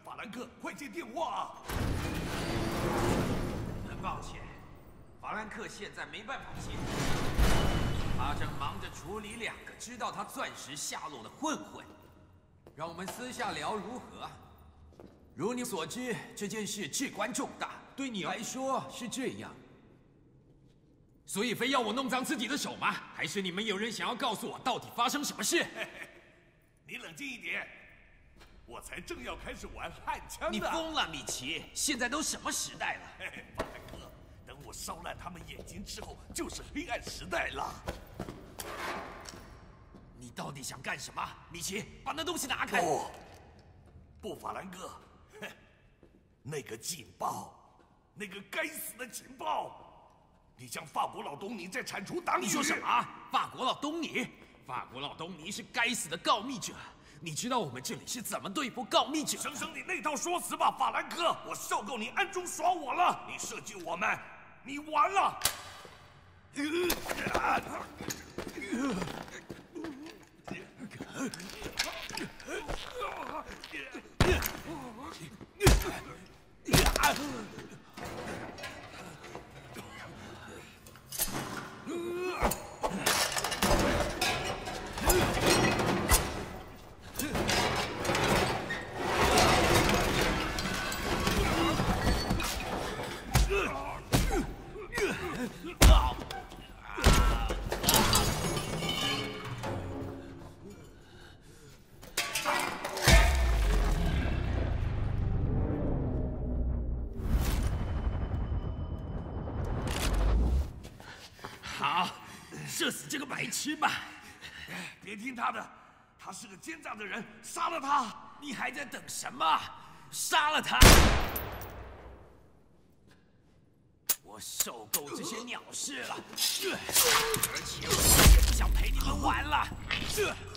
法兰克，快接电话！ 很抱歉，法兰克现在没办法接，他正忙着处理2个知道他钻石下落的混混。让我们私下聊如何？如你所知，这件事至关重大，对你来说是这样。所以非要我弄脏自己的手吗？还是你们有人想要告诉我到底发生什么事？ 你冷静一点，我才正要开始玩焊枪呢。 你疯了，米奇！现在都什么时代了？ 嘿嘿，法兰克，等我烧烂他们眼睛之后，就是黑暗时代了。 你到底想干什么？米奇，把那东西拿开！ 不，法兰克，那个警报，那个该死的警报！你将法国老东尼在铲除党羽！ 你说什么？法国老东尼？法国老东尼是该死的告密者！你知道我们这里是怎么对付告密者？ 省省你那套说辞吧，法兰克！我受够你暗中耍我了！你设计我们，你完了！ 好，射死这个白痴吧！ 别听他的，他是个奸诈的人，杀了他！ 你还在等什么？杀了他！我受够这些鸟事了，而且我也不想陪你们玩了。